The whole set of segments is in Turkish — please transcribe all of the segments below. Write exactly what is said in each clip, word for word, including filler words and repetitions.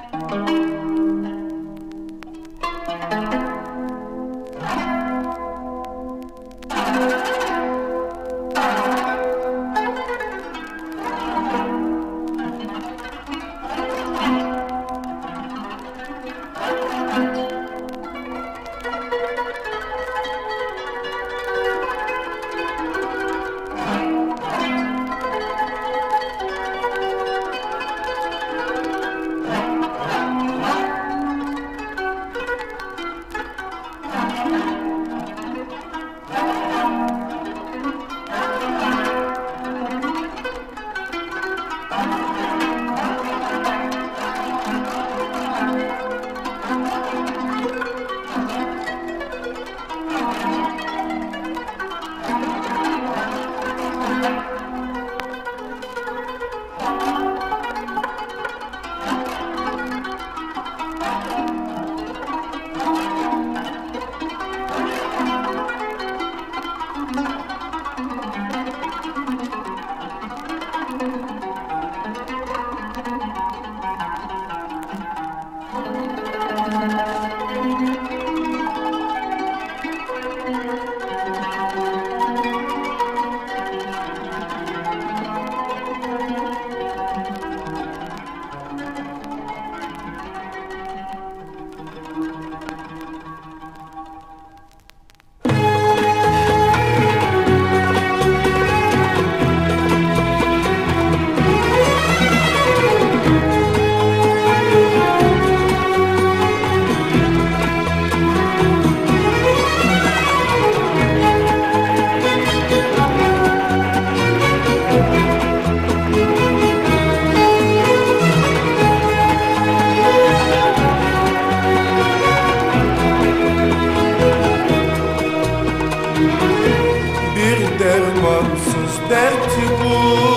dermansız dert bu,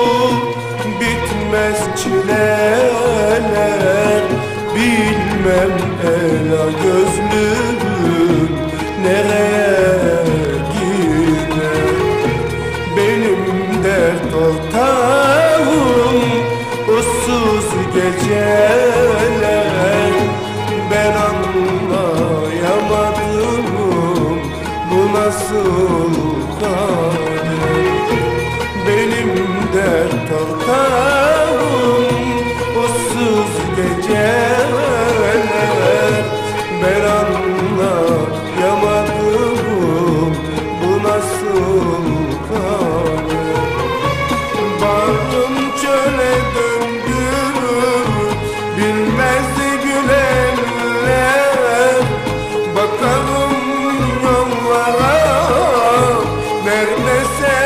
bitmez çileler. Bilmem ela gözlüm nereye gider. Benim dert ortağım ussuz geceler. Ben anlayamadım bu nasıl kader. Benim dert ortağım ussuz geceler. Ben anlayamadım bu nasıl kader. Bağrım çöle döndü, bilmezdi gülenler. Bakalım yollara, nerede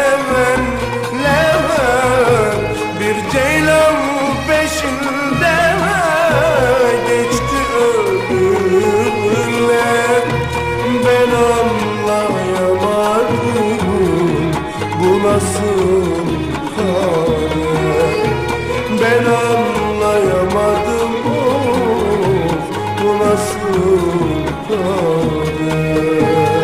sevenler. Bir ceylan peşinde geçti ömürler. Ben anlayamadım bu nasıl kader. Ben anlayamadım of, bu nasıl kader.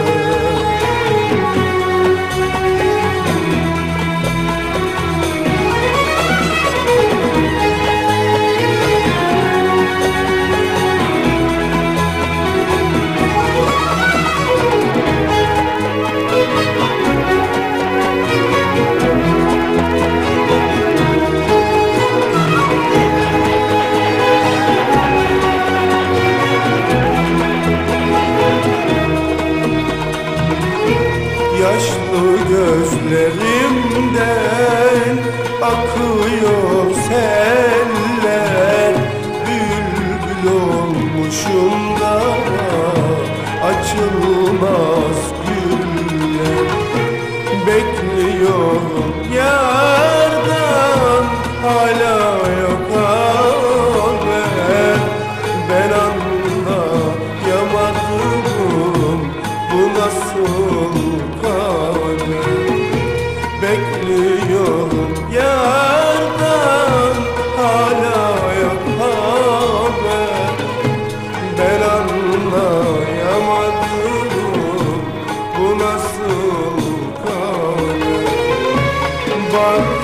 Yaşlı gözlerimden akıyor seller. Bülbül olmuşum da açılmaz güller. Bekliyorum yardan, hala yok haber. Ben anlayamadım bu nasıl kader. Bekliyorum yardan, hala yok haber. Ben anlayamadım bu nasıl kader. Bak